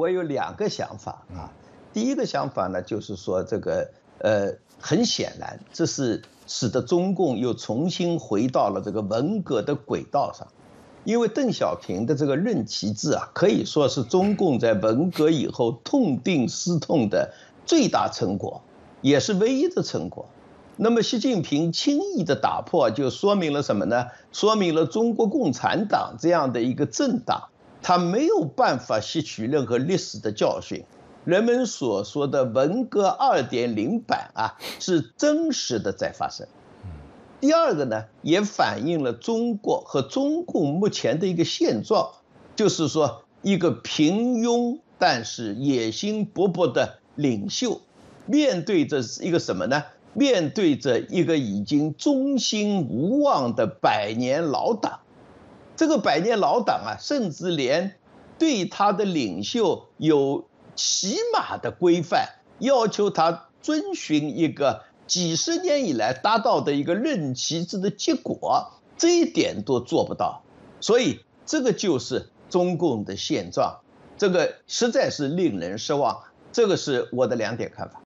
我有2个想法啊。第一个想法呢，就是说很显然，这是使得中共又重新回到了这个文革的轨道上。因为邓小平的这个任期制啊，可以说是中共在文革以后痛定思痛的最大成果，也是唯一的成果。那么习近平轻易的打破，就说明了什么呢？说明了中国共产党这样的一个政党，它没有办法吸取任何历史的教训。人们所说的文革2.0版啊，是真实的在发生。第二个呢，也反映了中国和中共目前的一个现状，就是说一个平庸但是野心勃勃的领袖，面对着一个什么呢？面对着一个已经中兴无望的百年老党。这个百年老党啊，甚至连对他的领袖有起码的规范，要求他遵循一个几十年以来达到的一个任期制的结果，这一点都做不到。所以这个就是中共的现状，这个实在是令人失望。这个是我的2点看法。